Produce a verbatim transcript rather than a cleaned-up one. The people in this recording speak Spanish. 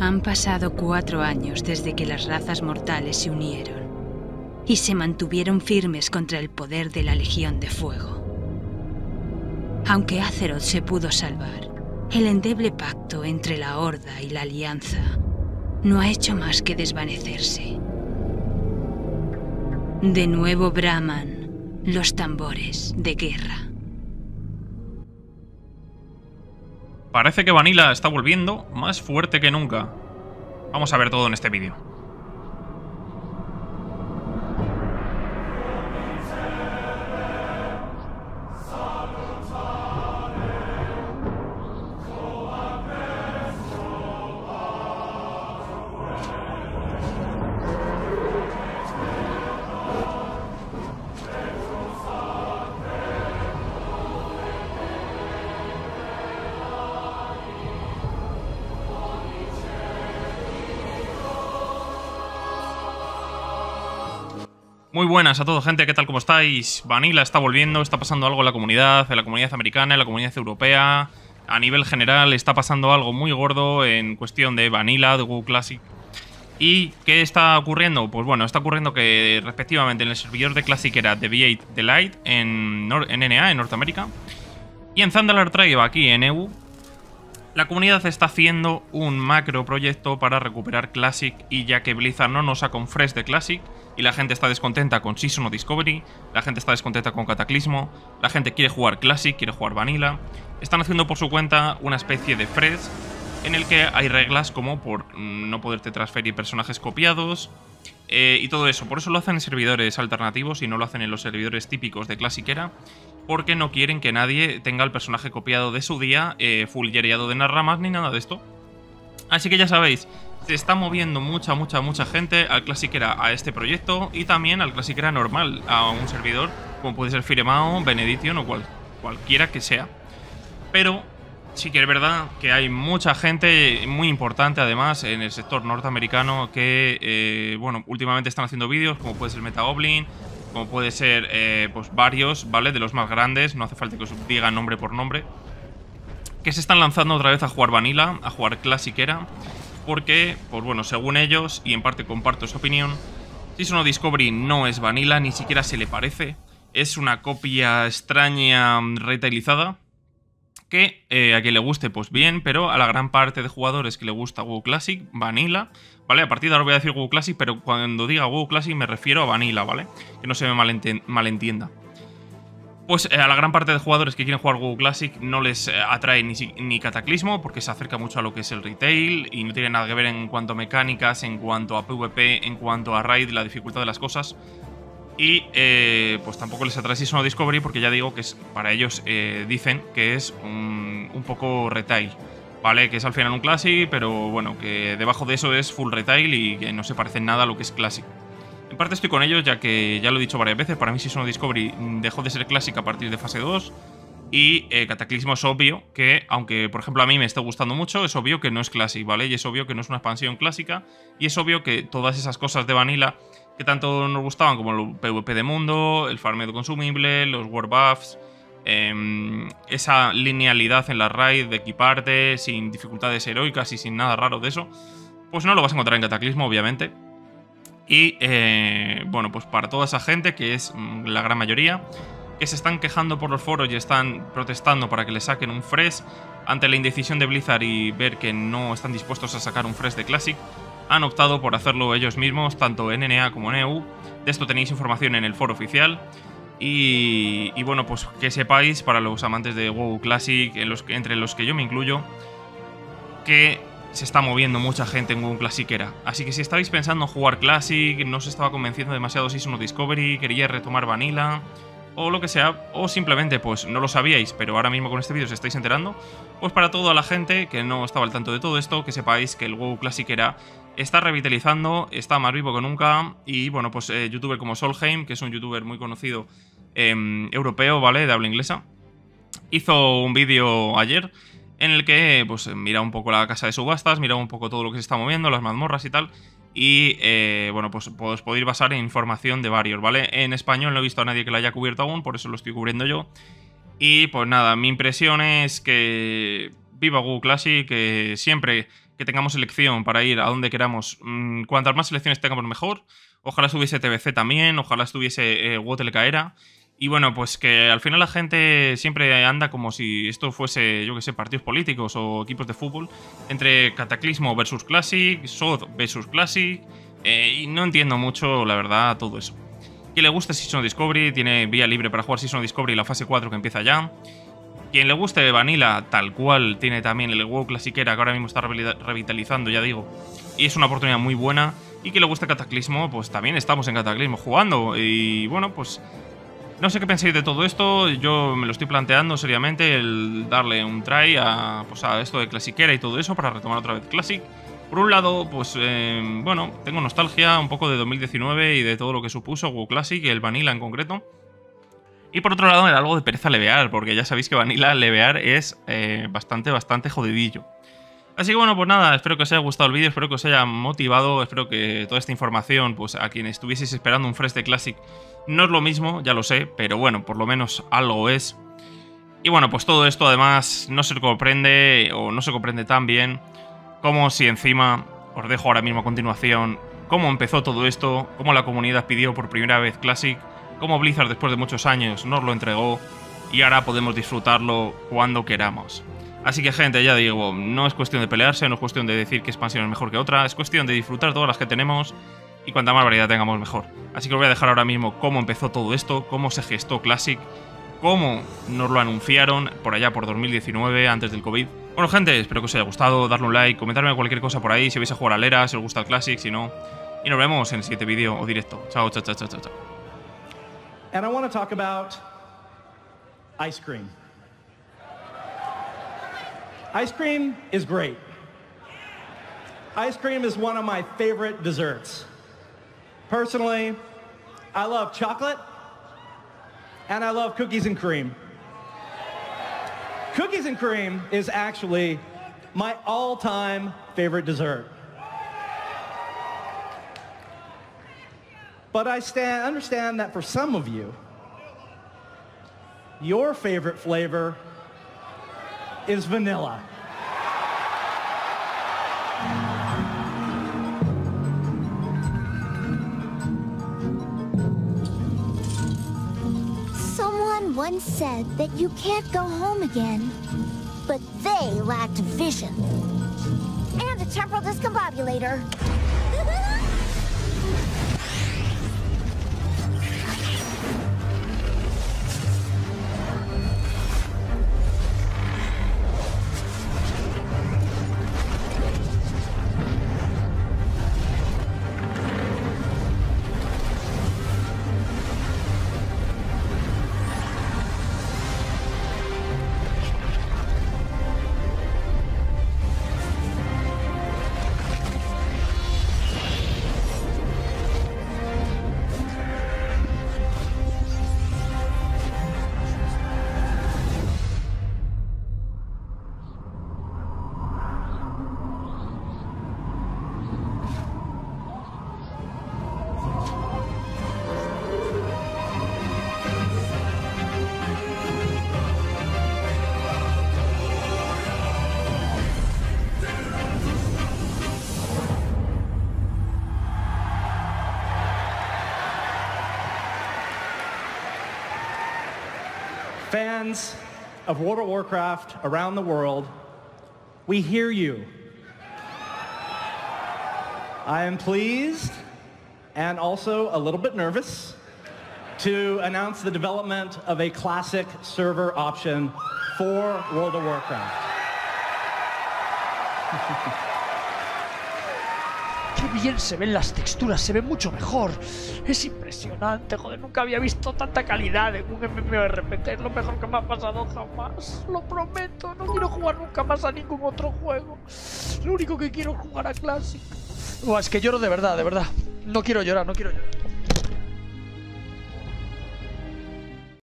Han pasado cuatro años desde que las razas mortales se unieron y se mantuvieron firmes contra el poder de la Legión de Fuego. Aunque Azeroth se pudo salvar, el endeble pacto entre la Horda y la Alianza no ha hecho más que desvanecerse. De nuevo braman los tambores de guerra. Parece que Vanilla está volviendo más fuerte que nunca. Vamos a ver todo en este vídeo. Muy buenas a todos, gente, ¿qué tal? ¿Cómo estáis? Vanilla está volviendo, está pasando algo en la comunidad, en la comunidad americana, en la comunidad europea. A nivel general está pasando algo muy gordo en cuestión de Vanilla, de WoW Classic. ¿Y qué está ocurriendo? Pues bueno, está ocurriendo que respectivamente en el servidor de Classic era The V ocho Delight en, en N A, en Norteamérica, y en Zandalar Tribe, aquí en E U, la comunidad está haciendo un macro proyecto para recuperar Classic, y ya que Blizzard no nos saca un fresh de Classic y la gente está descontenta con Season of Discovery, la gente está descontenta con Cataclismo, la gente quiere jugar Classic, quiere jugar Vanilla, están haciendo por su cuenta una especie de fresh en el que hay reglas como por no poderte transferir personajes copiados eh, y todo eso. Por eso lo hacen en servidores alternativos y no lo hacen en los servidores típicos de Classic Era, porque no quieren que nadie tenga el personaje copiado de su día, eh, full yereado de narramas ni nada de esto. Así que ya sabéis, se está moviendo mucha, mucha, mucha gente al Classic Era, a este proyecto, y también al Classic Era normal, a un servidor como puede ser Firemao, Benediction o cual, cualquiera que sea. Pero sí que es verdad que hay mucha gente muy importante, además, en el sector norteamericano que, eh, bueno, últimamente están haciendo vídeos, como puede ser Metagoblin, como puede ser, eh, pues varios, ¿vale? De los más grandes, no hace falta que os diga nombre por nombre, que se están lanzando otra vez a jugar Vanilla, a jugar Classic Era, porque, pues bueno, según ellos, y en parte comparto esa opinión, Season of Discovery no es Vanilla, ni siquiera se le parece, es una copia extraña retailizada, que eh, a quien le guste, pues bien, pero a la gran parte de jugadores que le gusta WoW Classic, Vanilla, ¿vale? A partir de ahora voy a decir WoW Classic, pero cuando diga WoW Classic me refiero a Vanilla, ¿vale? Que no se me malentienda. Pues eh, a la gran parte de jugadores que quieren jugar WoW Classic no les eh, atrae ni, ni Cataclismo, porque se acerca mucho a lo que es el retail y no tiene nada que ver en cuanto a mecánicas, en cuanto a PvP, en cuanto a raid, la dificultad de las cosas. Y eh, pues tampoco les atrae Season of Discovery, porque ya digo que es, para ellos eh, dicen que es un, un poco retail, ¿vale? Que es al final un Classic, pero bueno, que debajo de eso es full retail y que no se parece en nada a lo que es Classic. En parte estoy con ellos, ya que ya lo he dicho varias veces, para mí Season of Discovery dejó de ser Classic a partir de fase dos. Y eh, Cataclismo es obvio que, aunque por ejemplo a mí me esté gustando mucho, es obvio que no es Classic, ¿vale? Y es obvio que no es una expansión clásica. Y es obvio que todas esas cosas de Vanilla que tanto nos gustaban, como el PvP de mundo, el farmeo consumible, los war buffs, eh, esa linealidad en la raid de equiparte sin dificultades heroicas y sin nada raro de eso, pues no lo vas a encontrar en Cataclismo, obviamente. Y eh, bueno, pues para toda esa gente, que es la gran mayoría, que se están quejando por los foros y están protestando para que le saquen un fresh ante la indecisión de Blizzard y ver que no están dispuestos a sacar un fresh de Classic, han optado por hacerlo ellos mismos, tanto en N A como en E U. De esto tenéis información en el foro oficial. Y, y bueno, pues que sepáis, para los amantes de WoW Classic, en los que, entre los que yo me incluyo, que se está moviendo mucha gente en WoW Classic Era. Así que si estabais pensando en jugar Classic, no os estaba convenciendo demasiado Season of Discovery, queríais retomar Vanilla, o lo que sea, o simplemente pues no lo sabíais, pero ahora mismo con este vídeo os estáis enterando, pues para toda la gente que no estaba al tanto de todo esto, que sepáis que el WoW Classic Era está revitalizando, está más vivo que nunca. Y bueno, pues eh, youtuber como Solheim, que es un youtuber muy conocido eh, europeo, ¿vale? De habla inglesa, hizo un vídeo ayer en el que pues mira un poco la casa de subastas, mira un poco todo lo que se está moviendo, las mazmorras y tal. Y eh, bueno, pues, pues podéis basar en información de varios, ¿vale? En español no he visto a nadie que la haya cubierto aún, por eso lo estoy cubriendo yo. Y pues nada, mi impresión es que viva WoW Classic, que siempre que tengamos elección para ir a donde queramos. Mm, cuantas más selecciones tengamos, mejor. Ojalá estuviese T B C también, ojalá estuviese eh, Wotel Caera. Y bueno, pues que al final la gente siempre anda como si esto fuese, yo que sé, partidos políticos o equipos de fútbol, entre Cataclismo versus Classic, S O D versus Classic, eh, y no entiendo mucho, la verdad, todo eso. Quien le guste Season of Discovery, tiene vía libre para jugar Season of Discovery la fase cuatro que empieza ya. Quien le guste Vanilla, tal cual, tiene también el WoW Clasiquera, que ahora mismo está revitalizando, ya digo, y es una oportunidad muy buena. Y quien le guste Cataclismo, pues también estamos en Cataclismo jugando, y bueno, pues... No sé qué pensáis de todo esto, yo me lo estoy planteando seriamente, el darle un try a, pues a esto de Clasiquera y todo eso para retomar otra vez Classic. Por un lado, pues eh, bueno, tengo nostalgia un poco de dos mil diecinueve y de todo lo que supuso WoW Classic y el Vanilla en concreto. Y por otro lado me da algo de pereza levear, porque ya sabéis que Vanilla levear es eh, bastante, bastante jodidillo. Así que bueno, pues nada, espero que os haya gustado el vídeo, espero que os haya motivado, espero que toda esta información, pues a quienes estuvieseis esperando un fresh de Classic, no es lo mismo, ya lo sé, pero bueno, por lo menos algo es. Y bueno, pues todo esto además no se comprende, o no se comprende tan bien, como si encima, os dejo ahora mismo a continuación, cómo empezó todo esto, cómo la comunidad pidió por primera vez Classic, cómo Blizzard después de muchos años nos lo entregó, y ahora podemos disfrutarlo cuando queramos. Así que gente, ya digo, no es cuestión de pelearse, no es cuestión de decir qué expansión es mejor que otra, es cuestión de disfrutar todas las que tenemos y cuanta más variedad tengamos mejor. Así que os voy a dejar ahora mismo cómo empezó todo esto, cómo se gestó Classic, cómo nos lo anunciaron por allá por dos mil diecinueve, antes del COVID. Bueno gente, espero que os haya gustado, darle un like, comentarme cualquier cosa por ahí, si vais a jugar a Lera, si os gusta el Classic, si no. Y nos vemos en el siguiente vídeo o directo. Chao, chao, chao, chao, chao. And I want to talk about ice cream. Ice cream is great. Ice cream is one of my favorite desserts. Personally, I love chocolate and I love cookies and cream. Cookies and cream is actually my all-time favorite dessert. But I stand, understand that for some of you, your favorite flavor is vanilla. Someone once said that you can't go home again, but they lacked vision. And a temporal discombobulator. Fans of World of Warcraft around the world, we hear you. I am pleased and also a little bit nervous to announce the development of a classic server option for World of Warcraft. Qué bien se ven las texturas, se ve mucho mejor. Es impresionante, joder, nunca había visto tanta calidad en un MMORPG. Es lo mejor que me ha pasado jamás. Lo prometo, no quiero jugar nunca más a ningún otro juego. Lo único que quiero es jugar a Classic. Buah, es que lloro de verdad, de verdad. No quiero llorar, no quiero llorar.